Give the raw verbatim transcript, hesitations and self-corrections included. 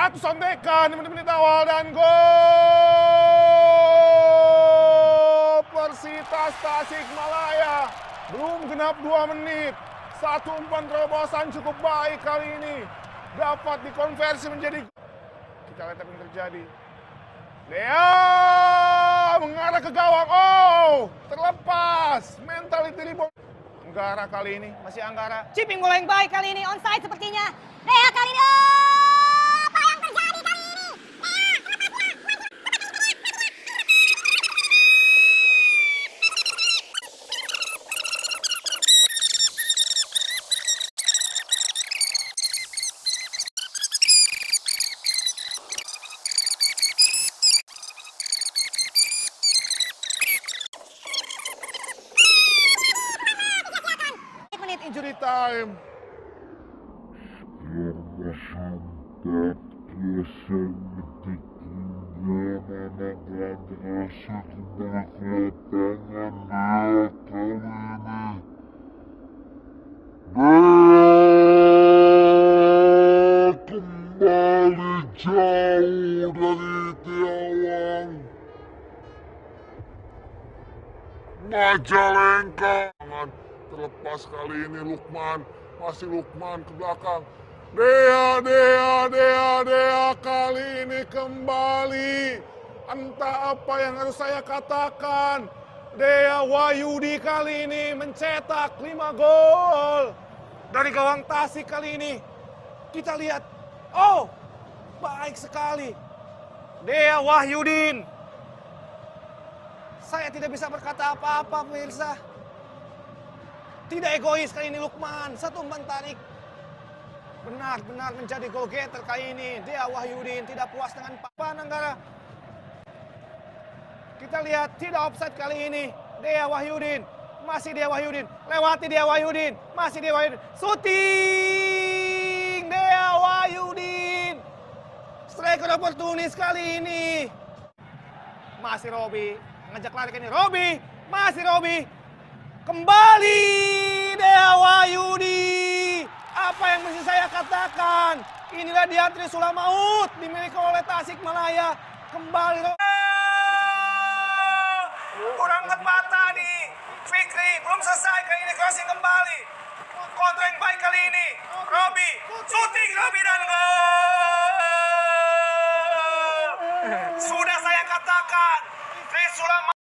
Satu sontekan di menit-menit awal dan gol Persitas Tasikmalaya. Belum genap dua menit. Satu umpan terobosan cukup baik kali ini. Dapat dikonversi menjadi. Kita lihat apa yang terjadi. Dea mengarah ke gawang. Oh, terlepas. Mentality rebound. Anggara kali ini, masih Anggara. Chipping bola yang baik kali ini, onside sepertinya. Dea kali ini, oh, apa yang terjadi kali ini? Dea, Injury time. Kembali jauh dari tiawang Majalengka. Terlepas kali ini Lukman, masih Lukman ke belakang. Dea, Dea, Dea, Dea kali ini kembali. Entah apa yang harus saya katakan. Dea Wahyudin kali ini mencetak lima gol. Dari gawang Tasik kali ini. Kita lihat, oh baik sekali. Dea Wahyudin. Saya tidak bisa berkata apa-apa pemirsa. Tidak egois kali ini Lukman, satu umpan tarik. Benar-benar menjadi goal getter kali ini. Dea Wahyudin tidak puas dengan papan Anggara. Kita lihat tidak offside kali ini. Dea Wahyudin, masih Dea Wahyudin. Lewati Dea Wahyudin, masih Dea Wahyudin. Shooting Dea Wahyudin. Striker oportunis kali ini. Masih Robi, ngajak lari kali ini. Robi, masih Robi. Kembali Dea Wahyudin. Apa yang mesti saya katakan? Inilah dia Trisula Maut dimiliki oleh Tasikmalaya. Kembali. Kurang tepat tadi. Fikri belum selesai kali ini, crossing kembali. Kontra yang baik kali ini. Robi, shooting Robi dan gol. Sudah saya katakan Trisula Maut.